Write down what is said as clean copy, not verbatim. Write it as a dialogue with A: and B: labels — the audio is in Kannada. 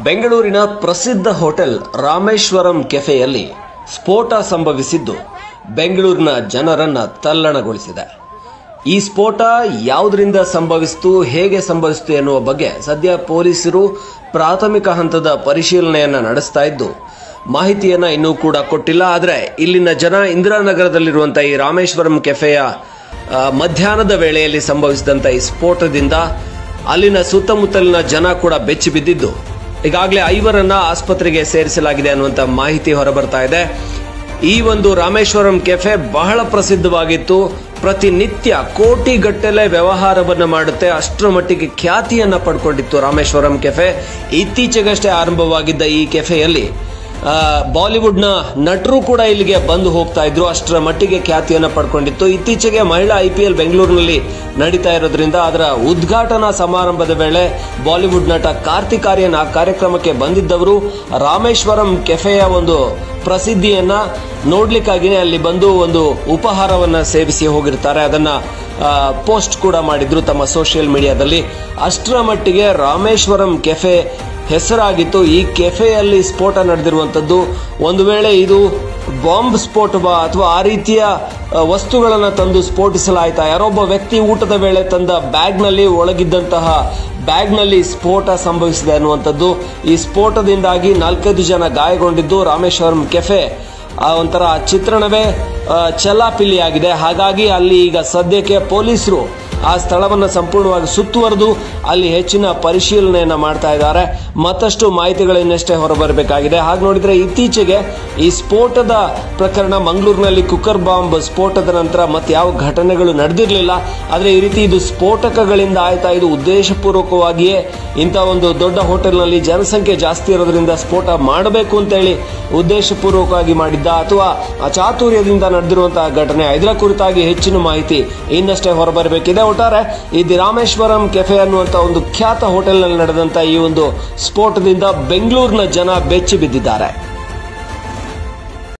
A: ಬೆಂಗಳೂರಿನ ಪ್ರಸಿದ್ಧ ಹೋಟೆಲ್ ರಾಮೇಶ್ವರಂ ಕೆಫೆಯಲ್ಲಿ ಸ್ಫೋಟ ಸಂಭವಿಸಿದ್ದು ಬೆಂಗಳೂರಿನ ಜನರನ್ನ ತಲ್ಲಣಗೊಳಿಸಿದೆ. ಈ ಸ್ಫೋಟ ಯಾವುದರಿಂದ ಸಂಭವಿಸಿತು, ಹೇಗೆ ಸಂಭವಿಸಿತು ಎನ್ನುವ ಬಗ್ಗೆ ಸದ್ಯ ಪೊಲೀಸರು ಪ್ರಾಥಮಿಕ ಹಂತದ ಪರಿಶೀಲನೆಯನ್ನ ನಡೆಸ್ತಾ ಇದ್ದು ಮಾಹಿತಿಯನ್ನ ಇನ್ನೂ ಕೂಡ ಕೊಟ್ಟಿಲ್ಲ. ಆದರೆ ಇಲ್ಲಿನ ಜನ ಇಂದಿರಾನಗರದಲ್ಲಿರುವಂತಹ ಈ ರಾಮೇಶ್ವರಂ ಕೆಫೆಯ ಮಧ್ಯಾಹ್ನದ ವೇಳೆಯಲ್ಲಿ ಸಂಭವಿಸಿದಂತ ಈ ಸ್ಫೋಟದಿಂದ ಅಲ್ಲಿನ ಸುತ್ತಮುತ್ತಲಿನ ಜನ ಕೂಡ ಬೆಚ್ಚಿ ಬಿದ್ದಿದ್ದು ಈಗಾಗಲೇ 5 ಆಸ್ಪತ್ರೆಗೆ ಸೇರಿಸಲಾಗಿದೆ ಅನ್ನುವಂತ ಮಾಹಿತಿ ಹೊರಬರ್ತಾ ಇದೆ. ಈ ಒಂದು ರಾಮೇಶ್ವರಂ ಕೆಫೆ ಬಹಳ ಪ್ರಸಿದ್ಧವಾಗಿತ್ತು. ಪ್ರತಿನಿತ್ಯ ಕೋಟಿಗಟ್ಟಲೆ ವ್ಯವಹಾರವನ್ನು ಮಾಡುತ್ತೆ, ಅಷ್ಟರ ಮಟ್ಟಿಗೆ ಖ್ಯಾತಿಯನ್ನ ಪಡ್ಕೊಂಡಿತ್ತು ರಾಮೇಶ್ವರಂ ಕೆಫೆ. ಇತ್ತೀಚೆಗಷ್ಟೇ ಆರಂಭವಾಗಿದ್ದ ಈ ಕೆಫೆಯಲ್ಲಿ ಬಾಲಿವುಡ್ನ ನಟರು ಕೂಡ ಇಲ್ಲಿಗೆ ಬಂದು ಹೋಗ್ತಾ ಇದ್ರು, ಅಷ್ಟರ ಮಟ್ಟಿಗೆ ಖ್ಯಾತಿಯನ್ನ ಪಡ್ಕೊಂಡಿತ್ತು. ಇತ್ತೀಚೆಗೆ ಮಹಿಳಾ IPL ಬೆಂಗಳೂರಿನಲ್ಲಿ ನಡೀತಾ ಇರೋದ್ರಿಂದ ಅದರ ಉದ್ಘಾಟನಾ ಸಮಾರಂಭದ ವೇಳೆ ಬಾಲಿವುಡ್ ನಟ ಕಾರ್ತಿಕ್ ಆರ್ಯನ್ ಆ ಕಾರ್ಯಕ್ರಮಕ್ಕೆ ಬಂದಿದ್ದವರು ರಾಮೇಶ್ವರಂ ಕೆಫೆಯ ಒಂದು ಪ್ರಸಿದ್ಧಿಯನ್ನ ನೋಡ್ಲಿಕ್ಕಾಗಿನೇ ಅಲ್ಲಿ ಬಂದು ಒಂದು ಉಪಹಾರವನ್ನ ಸೇವಿಸಿ ಹೋಗಿರ್ತಾರೆ. ಅದನ್ನ ಪೋಸ್ಟ್ ಕೂಡ ಮಾಡಿದ್ರು ತಮ್ಮ ಸೋಷಿಯಲ್ ಮೀಡಿಯಾದಲ್ಲಿ. ಅಷ್ಟರ ಮಟ್ಟಿಗೆ ರಾಮೇಶ್ವರಂ ಕೆಫೆ ಹೆಸರಾಗಿತ್ತು. ಈ ಕೆಫೆಯಲ್ಲಿ ಸ್ಫೋಟ ನಡೆದಿರುವಂತದ್ದು ಒಂದು ವೇಳೆ ಇದು ಬಾಂಬ್ ಸ್ಫೋಟವ ಅಥವಾ ಆ ರೀತಿಯ ವಸ್ತುಗಳನ್ನು ತಂದು ಸ್ಫೋಟಿಸಲಾಯ್ತಾ, ಯಾರೊಬ್ಬ ವ್ಯಕ್ತಿ ಊಟದ ವೇಳೆ ತಂದ ಬ್ಯಾಗ್ನಲ್ಲಿ ಒಳಗಿದ್ದಂತಹ ಬ್ಯಾಗ್ನಲ್ಲಿ ಸ್ಫೋಟ ಸಂಭವಿಸಿದೆ ಅನ್ನುವಂಥದ್ದು. ಈ ಸ್ಫೋಟದಿಂದಾಗಿ 4-5 ಜನ ಗಾಯಗೊಂಡಿದ್ದು ರಾಮೇಶ್ವರಂ ಕೆಫೆ ಒಂಥರ ಚಿತ್ರಣವೇ ಚೆಲ್ಲಾಪಿಲ್ಲಿಯಾಗಿದೆ. ಹಾಗಾಗಿ ಅಲ್ಲಿ ಈಗ ಸದ್ಯಕ್ಕೆ ಪೊಲೀಸರು ಆ ಸ್ಥಳವನ್ನು ಸಂಪೂರ್ಣವಾಗಿ ಸುತ್ತುವರೆದು ಅಲ್ಲಿ ಹೆಚ್ಚಿನ ಪರಿಶೀಲನೆಯನ್ನ ಮಾಡ್ತಾ ಇದ್ದಾರೆ. ಮತ್ತಷ್ಟು ಮಾಹಿತಿಗಳಿನ್ನಷ್ಟೇ ಹೊರಬರಬೇಕಾಗಿದೆ. ಹಾಗೆ ನೋಡಿದ್ರೆ ಇತ್ತೀಚೆಗೆ ಈ ಸ್ಫೋಟದ ಪ್ರಕರಣ ಮಂಗಳೂರಿನಲ್ಲಿ ಕುಕ್ಕರ್ ಬಾಂಬ್ ಸ್ಫೋಟದ ನಂತರ ಮತ್ತೆ ಯಾವ ಘಟನೆಗಳು ನಡೆದಿರಲಿಲ್ಲ. ಆದರೆ ಈ ರೀತಿ ಇದು ಸ್ಫೋಟಕಗಳಿಂದ ಆಯ್ತಾ, ಇದು ಉದ್ದೇಶಪೂರ್ವಕವಾಗಿಯೇ ಇಂಥ ಒಂದು ದೊಡ್ಡ ಹೋಟೆಲ್ನಲ್ಲಿ ಜನಸಂಖ್ಯೆ ಜಾಸ್ತಿ ಇರೋದ್ರಿಂದ ಸ್ಫೋಟ ಮಾಡಬೇಕು ಅಂತೇಳಿ ಉದ್ದೇಶಪೂರ್ವಕವಾಗಿ ಮಾಡಿದ್ದ ಅಥವಾ ಅಚಾತುರ್ಯದಿಂದ ನಡೆದಿರುವಂತಹ ಘಟನೆ, ಇದರ ಕುರಿತಾಗಿ ಹೆಚ್ಚಿನ ಮಾಹಿತಿ ಇನ್ನಷ್ಟೇ ಹೊರಬರಬೇಕಿದೆ. ಒಟ್ಟಾರೆ ಈ ರಾಮೇಶ್ವರಂ ಕೆಫೆ ಅನ್ನುವಂತ ಒಂದು ಖ್ಯಾತ ಹೋಟೆಲ್ನಲ್ಲಿ ನಡೆದಂತ ಈ ಒಂದು ಸ್ಫೋಟದಿಂದ ಬೆಂಗಳೂರಿನ ಜನ ಬೆಚ್ಚಿ ಬಿದ್ದಿದ್ದಾರೆ.